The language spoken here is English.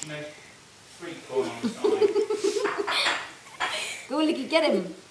You know, 3 corn on the side. Go, Licky, get him.